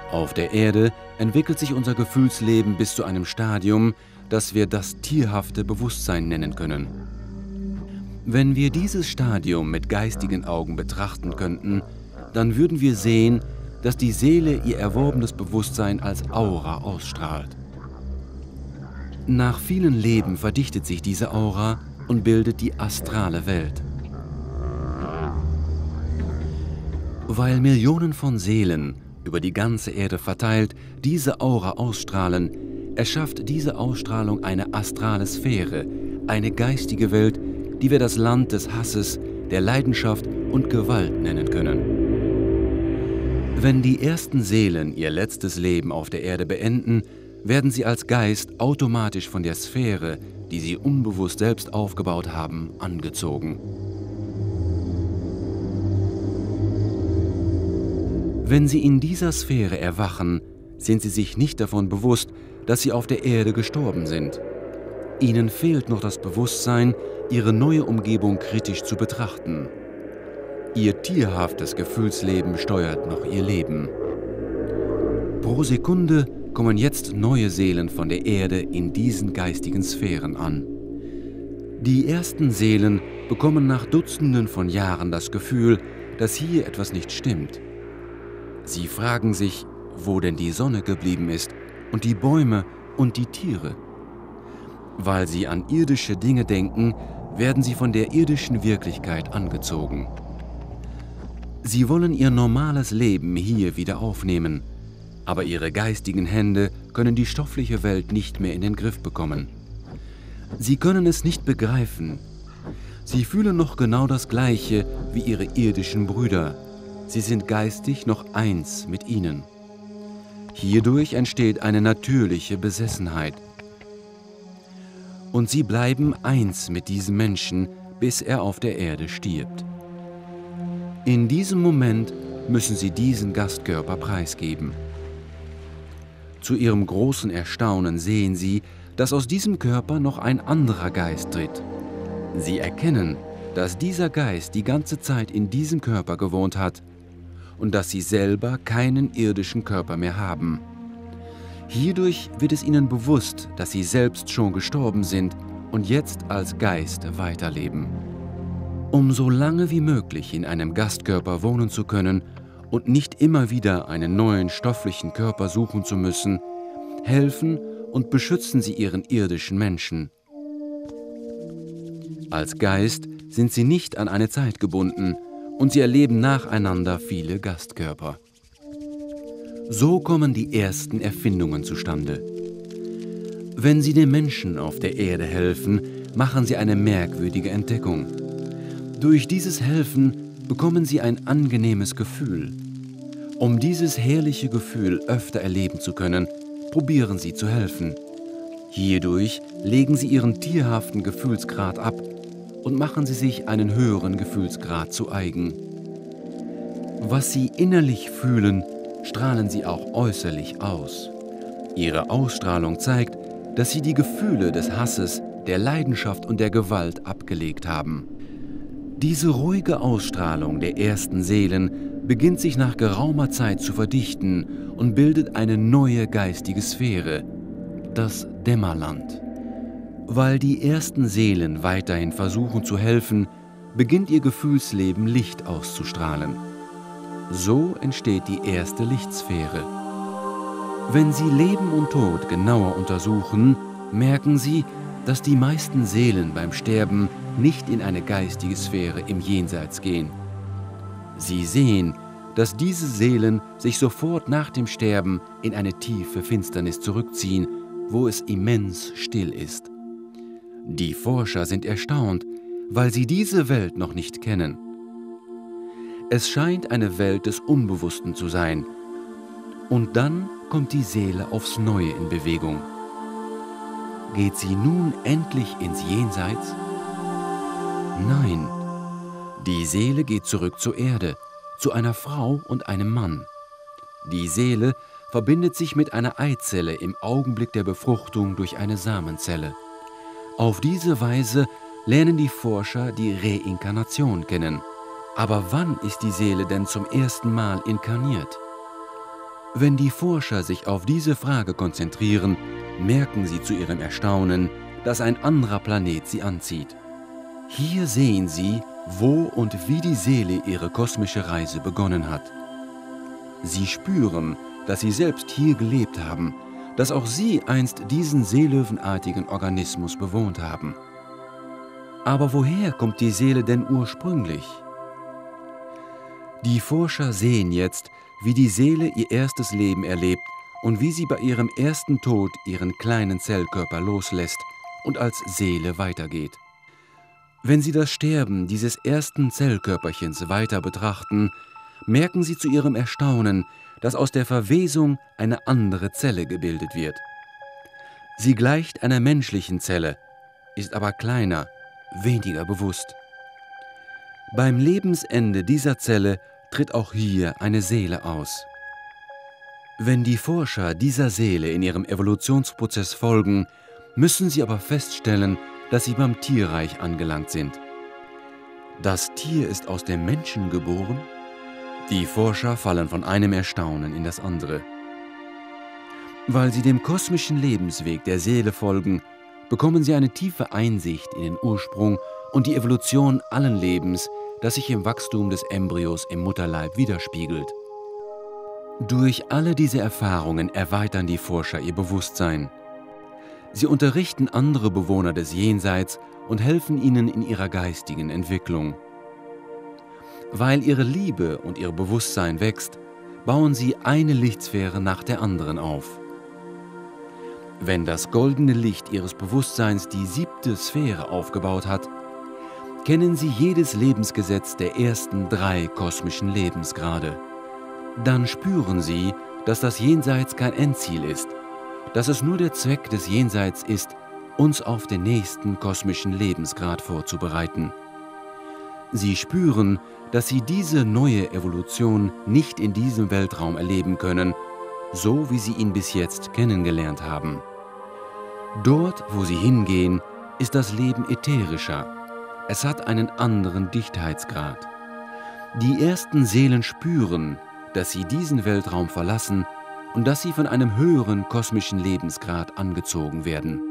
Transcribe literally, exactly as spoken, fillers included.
Auf der Erde entwickelt sich unser Gefühlsleben bis zu einem Stadium, das wir das tierhafte Bewusstsein nennen können. Wenn wir dieses Stadium mit geistigen Augen betrachten könnten, dann würden wir sehen, dass die Seele ihr erworbenes Bewusstsein als Aura ausstrahlt. Nach vielen Leben verdichtet sich diese Aura und bildet die astrale Welt. Weil Millionen von Seelen über die ganze Erde verteilt diese Aura ausstrahlen, erschafft diese Ausstrahlung eine astrale Sphäre, eine geistige Welt, die wir das Land des Hasses, der Leidenschaft und Gewalt nennen können. Wenn die ersten Seelen ihr letztes Leben auf der Erde beenden, werden sie als Geist automatisch von der Sphäre, die sie unbewusst selbst aufgebaut haben, angezogen. Wenn sie in dieser Sphäre erwachen, sind sie sich nicht davon bewusst, dass sie auf der Erde gestorben sind. Ihnen fehlt noch das Bewusstsein, ihre neue Umgebung kritisch zu betrachten. Ihr tierhaftes Gefühlsleben steuert noch ihr Leben. Pro Sekunde kommen jetzt neue Seelen von der Erde in diesen geistigen Sphären an. Die ersten Seelen bekommen nach Dutzenden von Jahren das Gefühl, dass hier etwas nicht stimmt. Sie fragen sich, wo denn die Sonne geblieben ist und die Bäume und die Tiere. Weil sie an irdische Dinge denken, werden sie von der irdischen Wirklichkeit angezogen. Sie wollen ihr normales Leben hier wieder aufnehmen, aber ihre geistigen Hände können die stoffliche Welt nicht mehr in den Griff bekommen. Sie können es nicht begreifen. Sie fühlen noch genau das Gleiche wie ihre irdischen Brüder. Sie sind geistig noch eins mit ihnen. Hierdurch entsteht eine natürliche Besessenheit. Und sie bleiben eins mit diesem Menschen, bis er auf der Erde stirbt. In diesem Moment müssen sie diesen Gastkörper preisgeben. Zu ihrem großen Erstaunen sehen sie, dass aus diesem Körper noch ein anderer Geist tritt. Sie erkennen, dass dieser Geist die ganze Zeit in diesem Körper gewohnt hat und dass sie selber keinen irdischen Körper mehr haben. Hierdurch wird es ihnen bewusst, dass sie selbst schon gestorben sind und jetzt als Geist weiterleben. Um so lange wie möglich in einem Gastkörper wohnen zu können und nicht immer wieder einen neuen stofflichen Körper suchen zu müssen, helfen und beschützen sie ihren irdischen Menschen. Als Geist sind sie nicht an eine Zeit gebunden und sie erleben nacheinander viele Gastkörper. So kommen die ersten Erfindungen zustande. Wenn sie den Menschen auf der Erde helfen, machen sie eine merkwürdige Entdeckung. Durch dieses Helfen bekommen sie ein angenehmes Gefühl. Um dieses herrliche Gefühl öfter erleben zu können, probieren sie zu helfen. Hierdurch legen sie ihren tierhaften Gefühlsgrad ab und machen sie sich einen höheren Gefühlsgrad zu eigen. Was sie innerlich fühlen, strahlen sie auch äußerlich aus. Ihre Ausstrahlung zeigt, dass sie die Gefühle des Hasses, der Leidenschaft und der Gewalt abgelegt haben. Diese ruhige Ausstrahlung der ersten Seelen beginnt sich nach geraumer Zeit zu verdichten und bildet eine neue geistige Sphäre, das Dämmerland. Weil die ersten Seelen weiterhin versuchen zu helfen, beginnt ihr Gefühlsleben Licht auszustrahlen. So entsteht die erste Lichtsphäre. Wenn Sie Leben und Tod genauer untersuchen, merken Sie, dass die meisten Seelen beim Sterben nicht in eine geistige Sphäre im Jenseits gehen. Sie sehen, dass diese Seelen sich sofort nach dem Sterben in eine tiefe Finsternis zurückziehen, wo es immens still ist. Die Forscher sind erstaunt, weil sie diese Welt noch nicht kennen. Es scheint eine Welt des Unbewussten zu sein. Und dann kommt die Seele aufs Neue in Bewegung. Geht sie nun endlich ins Jenseits? Nein, die Seele geht zurück zur Erde, zu einer Frau und einem Mann. Die Seele verbindet sich mit einer Eizelle im Augenblick der Befruchtung durch eine Samenzelle. Auf diese Weise lernen die Forscher die Reinkarnation kennen. Aber wann ist die Seele denn zum ersten Mal inkarniert? Wenn die Forscher sich auf diese Frage konzentrieren, merken sie zu ihrem Erstaunen, dass ein anderer Planet sie anzieht. Hier sehen sie, wo und wie die Seele ihre kosmische Reise begonnen hat. Sie spüren, dass sie selbst hier gelebt haben, dass auch sie einst diesen seelöwenartigen Organismus bewohnt haben. Aber woher kommt die Seele denn ursprünglich? Die Forscher sehen jetzt, wie die Seele ihr erstes Leben erlebt und wie sie bei ihrem ersten Tod ihren kleinen Zellkörper loslässt und als Seele weitergeht. Wenn sie das Sterben dieses ersten Zellkörperchens weiter betrachten, merken sie zu ihrem Erstaunen, dass aus der Verwesung eine andere Zelle gebildet wird. Sie gleicht einer menschlichen Zelle, ist aber kleiner, weniger bewusst. Beim Lebensende dieser Zelle tritt auch hier eine Seele aus. Wenn die Forscher dieser Seele in ihrem Evolutionsprozess folgen, müssen sie aber feststellen, dass sie beim Tierreich angelangt sind. Das Tier ist aus dem Menschen geboren? Die Forscher fallen von einem Erstaunen in das andere. Weil sie dem kosmischen Lebensweg der Seele folgen, bekommen sie eine tiefe Einsicht in den Ursprung und die Evolution allen Lebens, das sich im Wachstum des Embryos im Mutterleib widerspiegelt. Durch alle diese Erfahrungen erweitern die Forscher ihr Bewusstsein. Sie unterrichten andere Bewohner des Jenseits und helfen ihnen in ihrer geistigen Entwicklung. Weil ihre Liebe und ihr Bewusstsein wächst, bauen sie eine Lichtsphäre nach der anderen auf. Wenn das goldene Licht ihres Bewusstseins die siebte Sphäre aufgebaut hat, kennen sie jedes Lebensgesetz der ersten drei kosmischen Lebensgrade. Dann spüren sie, dass das Jenseits kein Endziel ist, dass es nur der Zweck des Jenseits ist, uns auf den nächsten kosmischen Lebensgrad vorzubereiten. Sie spüren, dass sie diese neue Evolution nicht in diesem Weltraum erleben können, so wie sie ihn bis jetzt kennengelernt haben. Dort, wo sie hingehen, ist das Leben ätherischer. Es hat einen anderen Dichtheitsgrad. Die ersten Seelen spüren, dass sie diesen Weltraum verlassen und dass sie von einem höheren kosmischen Lebensgrad angezogen werden.